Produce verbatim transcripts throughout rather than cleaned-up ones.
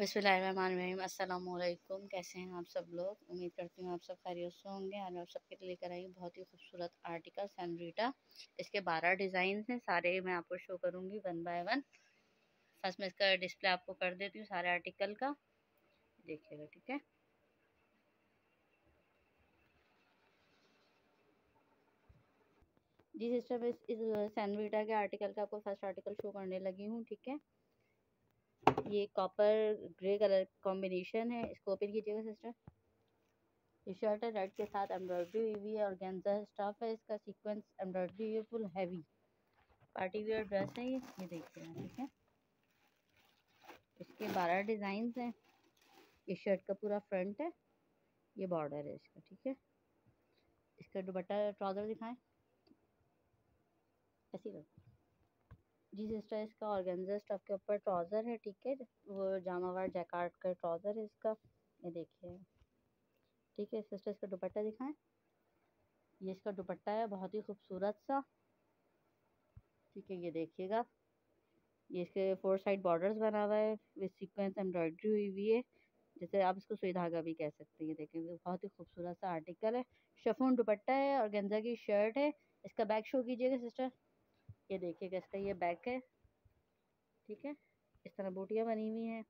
बिस्मिल्लाहिर्रहमानिर्रहीम। अस्सलाम वालेकुम। कैसे हैं आप सब लोग? उम्मीद करती हूँ आप सब खैरियत से होंगे। आज आप सबके लिए लेकर आई हूँ बहुत ही खूबसूरत आर्टिकल सैनरीटा। इसके बारह डिज़ाइन हैं, सारे मैं आपको शो करूँगी वन बाय वन। फर्स्ट में इसका डिस्प्ले आपको कर देती हूँ सारे आर्टिकल का, देखिएगा, ठीक है। जी सिस्टर, मैं इस सैनरीटा के आर्टिकल का आपको फर्स्ट आर्टिकल शो करने लगी हूँ, ठीक है। ये कॉपर ग्रे कलर कॉम्बिनेशन है। इसको ओपन कीजिएगा सिस्टर। ये शर्ट है, रेड के साथ एम्ब्रॉयडरी हुई हुई है, ऑर्गेन्जा स्टफ है, इसका सीक्वेंस एम्ब्रॉयडरी है, full heavy party wear dress है ये ये देखिए, ठीक है। इसके बारह डिज़ाइन हैं। ये शर्ट का पूरा फ्रंट है, ये बॉर्डर है इसका, ठीक है। इसका दुपट्टा ट्राउज़र दिखाएं, ऐसी रखो जी सिस्टर। इसका ऑर्गेन्जा स्टफ के ऊपर ट्राउज़र है, ठीक है। वो जामावार जैकार्ड का ट्राउज़र है इसका, ये देखिए, ठीक है सिस्टर। इसका दुपट्टा दिखाएं, ये इसका दुपट्टा है, बहुत ही खूबसूरत सा, ठीक है, ये देखिएगा। ये इसके फोर साइड बॉर्डर्स बना हुआ है, विद सीक्वेंस एम्ब्रॉयडरी हुई हुई है, जैसे आप इसको सुई धागा भी कह सकते हैं। ये देखें, बहुत ही खूबसूरत सा आर्टिकल है। शिफॉन दुपट्टा है, ऑर्गेन्जा की शर्ट है। इसका बैक शो कीजिएगा सिस्टर, ये देखिएगा, इसका ये बैक है, ठीक है। इस तरह बूटियाँ बनी हुई हैं,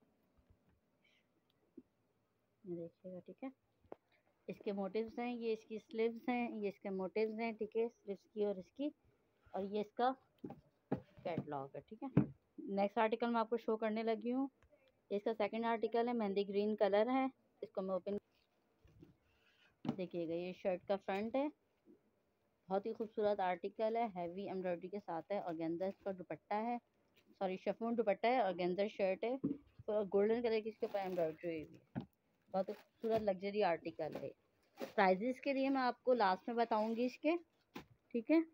ये देखिएगा, ठीक है। इसके मोटिव्स हैं, ये इसकी स्लीव्स हैं, ये इसके मोटिव्स हैं, ठीक है, स्लीव्स की और इसकी, और ये इसका कैटलॉग है, ठीक है। नेक्स्ट आर्टिकल मैं आपको शो करने लगी हूँ। इसका सेकंड आर्टिकल है, मेहंदी ग्रीन कलर है। इसको मैं ओपन, देखिएगा, ये शर्ट का फ्रंट है, बहुत ही खूबसूरत आर्टिकल है, हैवी एम्ब्रॉयडरी के साथ है। ऑर्गेन्जा इसका दुपट्टा है, सॉरी शिफॉन दुपट्टा है, ऑर्गेन्जा शर्ट है, तो गोल्डन कलर की इसके ऊपर एम्ब्रॉयडरी हुई है। बहुत ही खूबसूरत लग्जरी आर्टिकल है। प्राइजेस के लिए मैं आपको लास्ट में बताऊंगी इसके, ठीक है।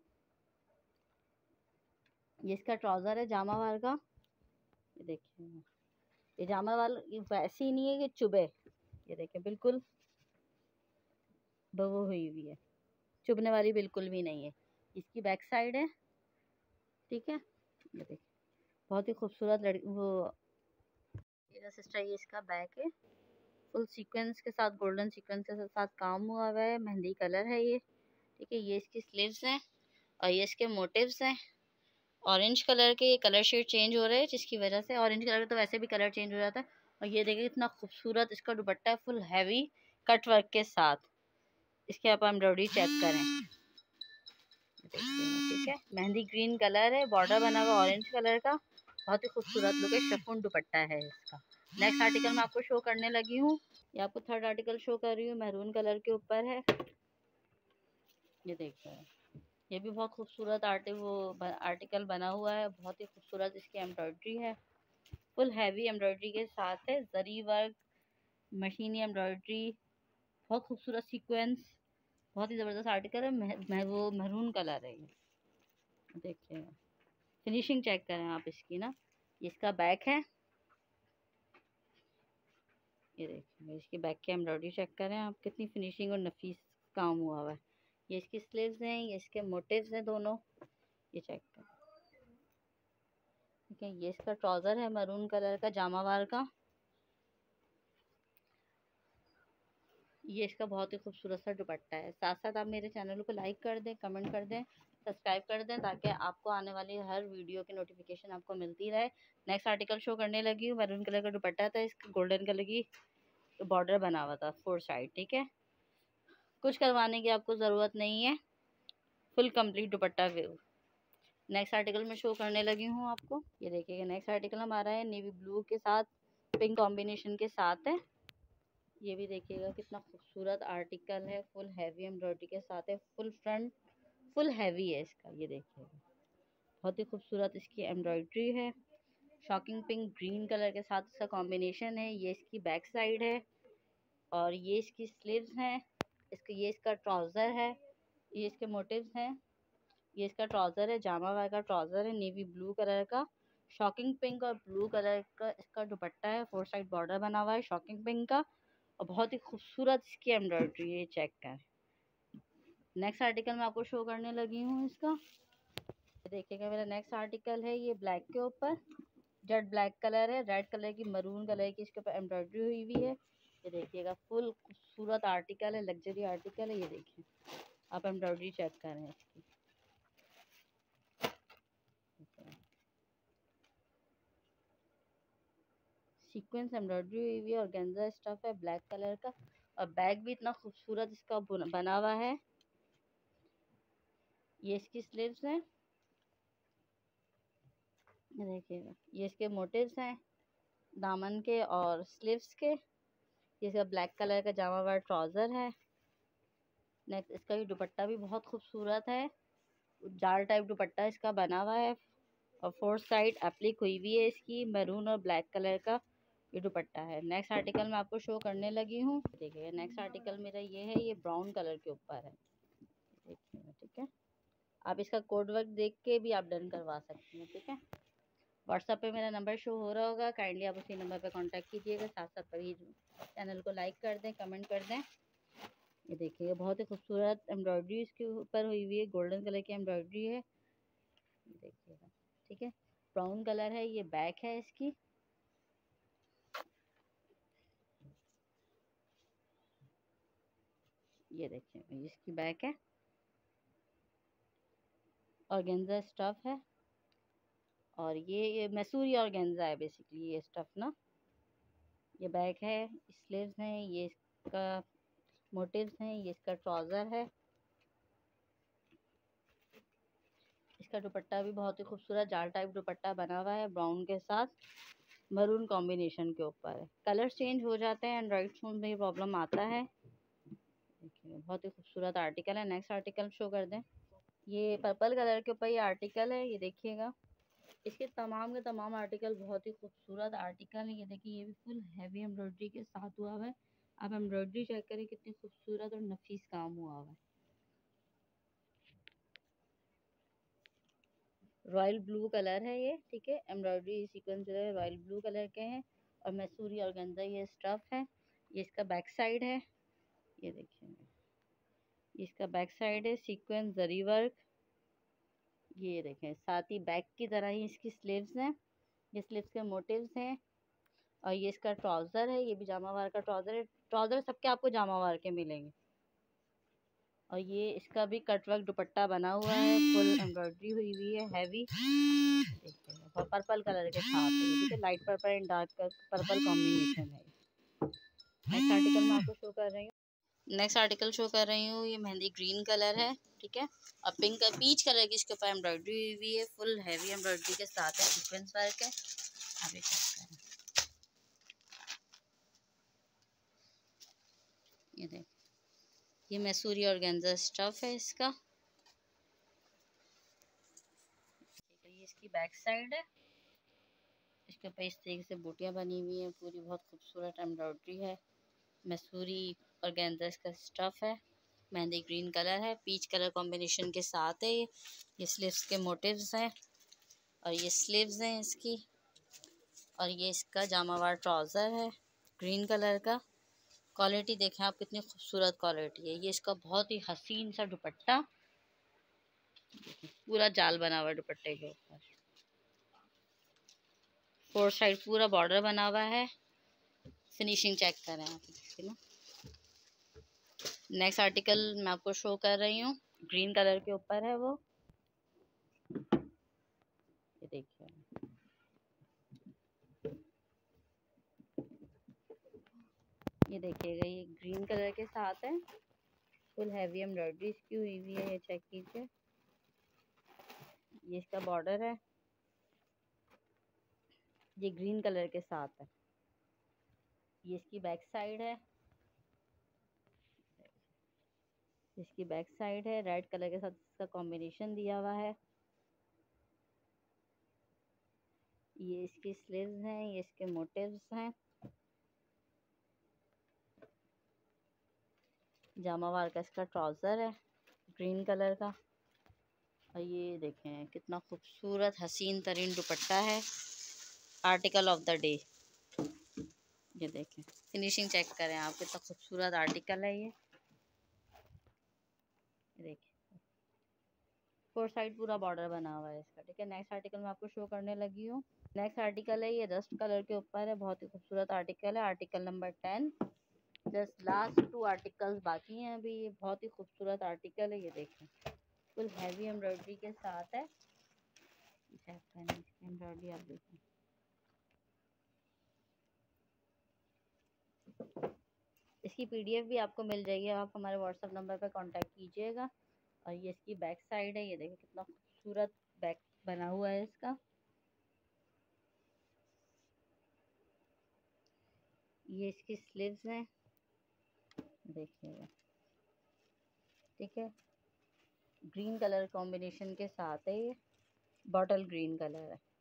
ये इसका ट्राउज़र है जामा वाल का, ये देखिए, ये जामा वाल वैसे ही नहीं है कि चुभे, ये देखिए, बिल्कुल बवो हुई हुई है, चुभने वाली बिल्कुल भी नहीं है। इसकी बैक साइड है, ठीक है, ये देखिए, बहुत ही खूबसूरत लड़की वो ये सिस्टर, ये इसका बैक है, फुल सीक्वेंस के साथ, गोल्डन सीक्वेंस के साथ काम हुआ हुआ है, मेहंदी कलर है ये, ठीक है। ये इसकी स्लीव्स हैं और ये इसके मोटिव्स हैं। ऑरेंज कलर के ये कलर शेड चेंज हो रहे हैं, जिसकी वजह से ऑरेंज कलर तो वैसे भी कलर चेंज हो जाता है। और ये देखिए कितना खूबसूरत इसका दुपट्टा है, फुल हैवी कट वर्क के साथ। इसके आप एम्ब्रॉयडरी चेक करें, देखिए, ठीक है। मेहंदी ग्रीन कलर है, बॉर्डर बना हुआ ऑरेंज कलर का, बहुत ही खूबसूरत लुक है, शिफॉन दुपट्टा है इसका। नेक्स्ट आर्टिकल मैं आपको शो करने लगी हूँ। ये आपको थर्ड आर्टिकल शो कर रही हूँ, मैरून कलर के ऊपर है, ये देखिए। ये भी बहुत खूबसूरत आर्टि वो आर्टिकल बना हुआ है, बहुत ही खूबसूरत इसकी एम्ब्रॉयडरी है, फुल हैवी एम्ब्रॉयडरी के साथ है, जरी वर्क, मशीनी एम्ब्रॉयडरी, बहुत खूबसूरत सीक्वेंस, बहुत ही ज़बरदस्त आर्टिकल है। मह, मह, वो मैरून कलर है, ये देखिए, फिनिशिंग चेक करें आप इसकी ना। ये इसका बैक है, ये देखिए, इसकी बैक की एम्ब्रॉयडरी चेक करें आप, कितनी फिनिशिंग और नफीस काम हुआ हुआ है। ये इसकी स्लीव्स हैं, ये इसके मोटिव्स हैं दोनों, ये चेक करें, ठीक है। ये इसका ट्राउज़र है मैरून कलर का जामावार का, ये इसका बहुत ही खूबसूरत सा दुपट्टा है। साथ साथ आप मेरे चैनल को लाइक कर दें, कमेंट कर दें, सब्सक्राइब कर दें, ताकि आपको आने वाली हर वीडियो की नोटिफिकेशन आपको मिलती रहे। नेक्स्ट आर्टिकल शो करने लगी हूँ। मैरून कलर का दुपट्टा था, इसका गोल्डन कलर की बॉर्डर बना हुआ था फोर साइड, ठीक है। कुछ करवाने की आपको ज़रूरत नहीं है, full complete dupatta view. Next article में शो करने लगी हूँ आपको, ये देखिएगा। नेक्स्ट आर्टिकल हमारा है नेवी ब्लू के साथ पिंक कॉम्बिनेशन के साथ है, ये भी देखिएगा कितना खूबसूरत आर्टिकल है, फुल हैवी एम्ब्रॉयडरी के साथ है, फुल फ्रंट फुल हैवी है इसका, ये देखिएगा, बहुत ही खूबसूरत इसकी एम्ब्रॉयडरी है। शॉकिंग पिंक ग्रीन कलर के साथ इसका कॉम्बिनेशन है। ये इसकी बैक साइड है और ये इसकी स्लीव्स हैं, इसका ये इसका ट्राउज़र है, ये इसके मोटिव्स हैं। ये इसका ट्राउज़र है, जामा वाला का ट्राउज़र है, नेवी ब्लू कलर का, शॉकिंग पिंक और ब्लू कलर का इसका दुपट्टा है, फोर साइड बॉर्डर बना हुआ है शॉकिंग पिंक का, और बहुत ही खूबसूरत इसकी एम्ब्रॉयडरी है, चेक कर। नेक्स्ट आर्टिकल मैं आपको शो करने लगी हूँ इसका, देखिएगा। मेरा नेक्स्ट आर्टिकल है ये ब्लैक के ऊपर, जेट ब्लैक कलर है, रेड कलर की, मरून कलर की इसके ऊपर एम्ब्रॉयडरी हुई हुई है। ये देखिएगा फुल खूबसूरत आर्टिकल है, लग्जरी आर्टिकल है। ये देखिए आप एम्ब्रॉयडरी चेक करें इसकी। सीक्वेंस एम्ब्रॉयडरी हुई हुई है, ऑर्गेन्जा स्टफ है ब्लैक कलर का, और बैग भी इतना खूबसूरत इसका बना हुआ है। ये इसकी स्लीव्स हैं, देखिएगा ये इसके मोटिव्स हैं दामन के और स्लीव्स के। ये इसका ब्लैक कलर का जामा वाला ट्राउज़र है। नेक्स्ट इसका भी दुपट्टा भी बहुत खूबसूरत है, जाल टाइप दुपट्टा इसका बना हुआ है, और फोर्थ साइड एप्लिक हुई हुई है इसकी, मैरून और ब्लैक कलर का ये दुपट्टा है। नेक्स्ट आर्टिकल मैं आपको शो करने लगी हूँ। देखिए नेक्स्ट आर्टिकल मेरा ये है, ये ब्राउन कलर के ऊपर है। देखिए ठीक है, आप इसका कोड वर्क देख के भी आप डन करवा सकते हैं। ठीक है, व्हाट्सएप पे मेरा नंबर शो हो रहा होगा, काइंडली आप उसी नंबर पे कांटेक्ट कीजिएगा। साथ साथ प्लीज चैनल को लाइक कर दें, कमेंट कर दें। ये देखिए बहुत ही खूबसूरत एम्ब्रॉयडरी इसके ऊपर हुई हुई है, गोल्डन कलर की एम्ब्रॉयडरी है। देखिएगा ठीक है, ब्राउन कलर है, ये बैक है इसकी। ये देखिए इसकी बैक है, ऑर्गेन्जा स्टफ है, और ये ये मैसूरी ऑर्गेन्जा है बेसिकली ये स्टफ ना। ये बैक है, स्लीव्स हैं, ये इसका मोटिव्स हैं, ये इसका ट्राउज़र है। इसका दुपट्टा भी बहुत ही खूबसूरत जाल टाइप दुपट्टा बना हुआ है, ब्राउन के साथ मरून कॉम्बिनेशन के ऊपर है। कलर चेंज हो जाते हैं, एंड्रॉइड फोन में ये प्रॉब्लम आता है। देखिए बहुत ही खूबसूरत आर्टिकल है। नेक्स्ट आर्टिकल शो कर दें। ये पर्पल कलर के ऊपर ये आर्टिकल है, ये देखिएगा। इसके तमाम के तमाम आर्टिकल बहुत ही खूबसूरत आर्टिकल है। ये देखिए ये भी फुल हैवी एम्ब्रॉयडरी के साथ हुआ हुआ है। आप एम्ब्रॉयडरी चेक करें कितनी खूबसूरत और नफीस काम हुआ हुआ है। रॉयल ब्लू कलर है ये, ठीक है, एम्ब्रॉयडरी सीक्वेंस जो है रॉयल ब्लू कलर के हैं, और मैसूरी ऑर्गेन्जा ये स्टफ है। ये इसका बैक साइड है, ये देखिए इसका बैक साइड है, सीक्वेंस जरी वर्क। ये देखें साथ ही बैक की तरह ही इसकी स्लीव्स हैं, ये स्लीव्स के मोटिव्स हैं, और ये इसका ट्राउज़र है, ये भी जामावार का ट्राउज़र है। ट्राउज़र सबके आपको जामावार के मिलेंगे। और ये इसका भी कटवर्क दुपट्टा बना हुआ है, फुल एम्ब्रॉयडरी हुई हुई है, हैवी। देखिए और पर्पल कलर के साथ है, ठीक है, light purple and dark purple combination है। नेक्स्ट आर्टिकल मैं आपको शो कर रही हूँ। नेक्स्ट आर्टिकल शो कर रही हूँ, ये मेहंदी ग्रीन कलर है, ठीक है, और पिंक पीच कलर की इसके ऊपर एम्ब्रॉयडरी हुई हुई है, फुल हैवी एम्ब्रॉयडरी के साथ है, सीक्वेंस वर्क है। आप ये चेक करें, ये देख ये मैसूरी ऑर्गेन्जा स्टफ है इसका। ये इसकी बैक साइड है, इसके ऊपर इस तरीके से बूटियाँ बनी हुई हैं, पूरी बहुत खूबसूरत एम्ब्रॉयडरी है। मैसूरी ऑर्गेन्जा इसका स्टफ है, मेहंदी ग्रीन कलर है, पीच कलर कॉम्बिनेशन के साथ है। ये ये स्लीव्स के मोटिव्स हैं, और ये स्लीव्स हैं इसकी, और ये इसका जामावार ट्राउज़र है ग्रीन कलर का। क्वालिटी देखें आप कितनी खूबसूरत क्वालिटी है। ये इसका बहुत ही हसीन सा दुपट्टा, पूरा जाल बना हुआ दुपट्टे के ऊपर, फोर साइड पूरा बॉर्डर बना हुआ है। फिनिशिंग चेक करें आप इसकी ना। नेक्स्ट आर्टिकल मैं आपको शो कर रही हूँ, ग्रीन कलर के ऊपर है वो, ये देखिए ये देखिएगा ये ग्रीन कलर के साथ है, फुल हैवी एम्ब्रॉयडरी इसकी हुई हुई है, ये चेक कीजिए। ये इसका बॉर्डर है, ये ग्रीन कलर के साथ है। ये इसकी बैक साइड है, इसकी बैक साइड है, रेड कलर के साथ इसका कॉम्बिनेशन दिया हुआ है। ये इसकी स्लीव्स हैं, ये इसके मोटिव्स हैं। जामावार का इसका ट्राउज़र है ग्रीन कलर का, और ये देखें कितना खूबसूरत हसीन तरीन दुपट्टा है, आर्टिकल ऑफ द डे। ये देखें फिनिशिंग चेक करें आप, कितना खूबसूरत आर्टिकल है ये। देखिए फोर साइड पूरा बॉर्डर बना हुआ है इसका, ठीक है। नेक्स्ट आर्टिकल मैं आपको शो करने लगी हूँ। नेक्स्ट आर्टिकल है, ये रस्ट कलर के ऊपर है, बहुत ही खूबसूरत आर्टिकल है, article number ten. Just last two articles बाकी हैं अभी। ये बहुत ही खूबसूरत आर्टिकल है, ये देखें, फुल हैवी एम्ब्रॉयडरी के साथ है। एम्ब्रॉयडरी आप देखें, इसकी पीडीएफ भी आपको मिल जाएगी, आप हमारे व्हाट्सएप नंबर पर कांटेक्ट कीजिएगा। और ये इसकी बैक साइड है, ये देखिए कितना खूबसूरत बैक बना हुआ है इसका। ये इसकी स्लीव्स हैं, देखिएगा, ठीक है। ग्रीन कलर कॉम्बिनेशन के साथ है, ये बॉटल ग्रीन कलर है।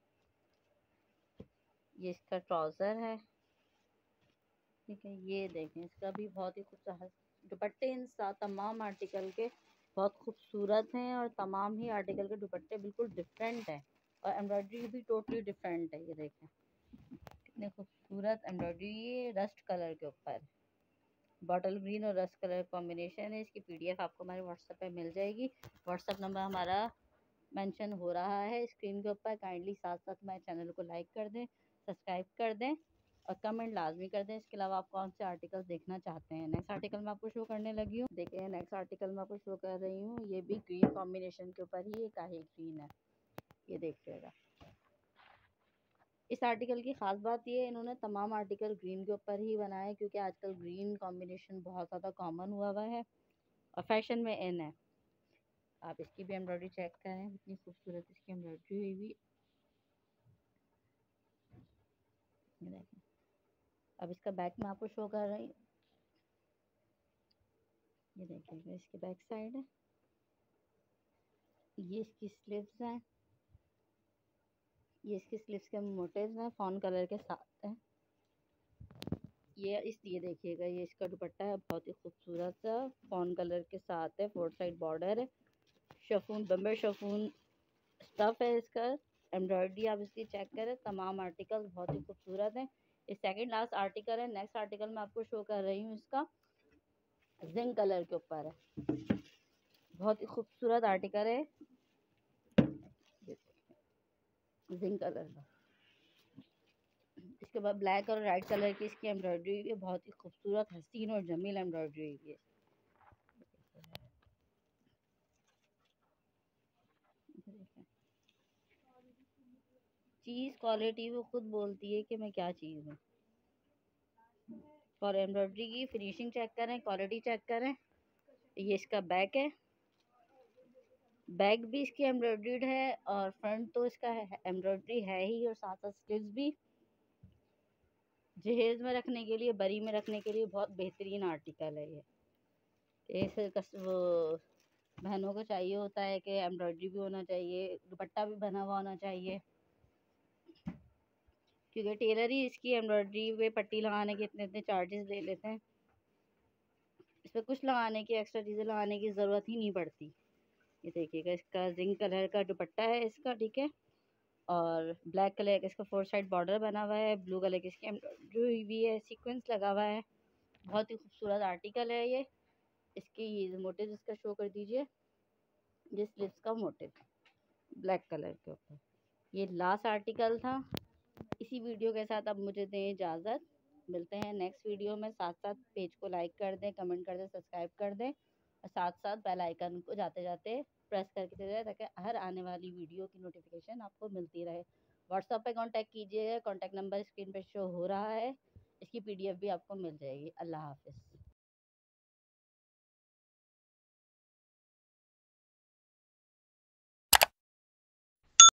ये इसका ट्राउज़र है, ठीक है। ये देखें, इसका भी बहुत ही खूबसूरत दुपट्टे, इन तमाम आर्टिकल के बहुत खूबसूरत हैं और तमाम ही आर्टिकल के दुपट्टे बिल्कुल डिफरेंट हैं और एम्ब्रॉयडरी भी टोटली डिफरेंट है। ये देखें कितने खूबसूरत एम्ब्रॉयडरी, ये रस्ट कलर के ऊपर, बॉटल ग्रीन और रस्ट कलर कॉम्बिनेशन है। इसकी पीडीएफ आपको हमारे व्हाट्सएप पे मिल जाएगी। व्हाट्सएप नंबर हमारा मेंशन हो रहा है स्क्रीन के ऊपर। काइंडली साथ साथ हमारे चैनल को लाइक कर दें, सब्सक्राइब कर दें और कमेंट लाजमी कर दें। इसके अलावा आप कौन से आर्टिकल देखना चाहते हैं। नेक्स्ट आर्टिकल मैं आपको शो करने लगी हूँ, देखिए नेक्स्ट आर्टिकल मैं आपको शो कर रही हूँ। ये भी ग्रीन कॉम्बिनेशन के ऊपर ही, एक आहे ग्रीन है, ये देखिएगा। इस आर्टिकल की ख़ास बात ये है, इन्होंने तमाम आर्टिकल ग्रीन के ऊपर ही बनाए, क्योंकि आजकल ग्रीन कॉम्बिनेशन बहुत ज़्यादा कॉमन हुआ हुआ है और फैशन में इन है। आप इसकी भी एम्ब्रॉयडरी चेक करें, कितनी खूबसूरत इसकी एम्ब्रॉयडरी हुई हुई। देखें, अब इसका बैक मैं आपको शो कर रही हूँ, ये देखिएगा इसकी बैक साइड है। ये इसकी स्लीव्स हैं, ये इसकी स्लीव्स के मोटिव्स हैं, फॉन कलर के साथ हैं। ये इस ये देखिएगा, ये इसका दुपट्टा है, बहुत ही खूबसूरत सा फॉन कलर के साथ है, फोर साइड बॉर्डर है, शफून बम्बर शफून स्टफ है इसका। एम्ब्रॉयडरी आप इसकी चेक करें, तमाम आर्टिकल बहुत ही खूबसूरत हैं। ये सेकंड लास्ट आर्टिकल है। नेक्स्ट आर्टिकल मैं आपको शो कर रही हूँ, इसका जिंक कलर के ऊपर है, बहुत ही खूबसूरत आर्टिकल है, जिंक कलर का। इसके बाद ब्लैक और रेड कलर की इसकी एम्ब्रॉयडरी है, बहुत ही खूबसूरत हसीन और जमील एम्ब्रॉयडरी है। चीज़ क्वालिटी वो खुद बोलती है कि मैं क्या चीज़ हूँ। और एम्ब्रॉयडरी की फिनिशिंग चेक करें, क्वालिटी चेक करें। ये इसका बैक है, बैक भी इसकी एम्ब्रॉयडर्ड है और फ्रंट तो इसका एम्ब्रॉयडरी है ही, और साथ साथ स्लीव्स भी। जहेज में रखने के लिए, बरी में रखने के लिए बहुत बेहतरीन आर्टिकल है ये। इस वो बहनों को चाहिए होता है कि एम्ब्रॉयडरी भी होना चाहिए, दुपट्टा भी बना हुआ होना चाहिए, क्योंकि टेलर ही इसकी एम्ब्रॉयडरी पे पट्टी लगाने के इतने इतने चार्जेस ले लेते हैं। इस पर कुछ लगाने की, एक्स्ट्रा चीज़ें लगाने की ज़रूरत ही नहीं पड़ती। ये देखिएगा, इसका जिंक कलर का दुपट्टा है इसका, ठीक है। और ब्लैक कलर का इसका फोर साइड बॉर्डर बना हुआ है, ब्लू कलर की इसकी एम्ब्रॉयडरी हुई हुई है, सीक्वेंस लगा हुआ है, बहुत ही खूबसूरत आर्टिकल है ये। इसकी मोटिव इसका शो कर दीजिए, ये स्लीव्स का मोटिव ब्लैक कलर के ऊपर। ये लास्ट आर्टिकल था। इसी वीडियो के साथ अब मुझे दें इजाज़त, मिलते हैं नेक्स्ट वीडियो में। साथ साथ पेज को लाइक कर दें, कमेंट कर दें, सब्सक्राइब कर दें और साथ साथ बेल आइकन को जाते जाते प्रेस करके दे दें, ताकि हर आने वाली वीडियो की नोटिफिकेशन आपको मिलती रहे। व्हाट्सएप पे कांटेक्ट कीजिएगा, कांटेक्ट नंबर स्क्रीन पे शो हो रहा है। इसकी पीडीएफ भी आपको मिल जाएगी। अल्लाह हाफिज़।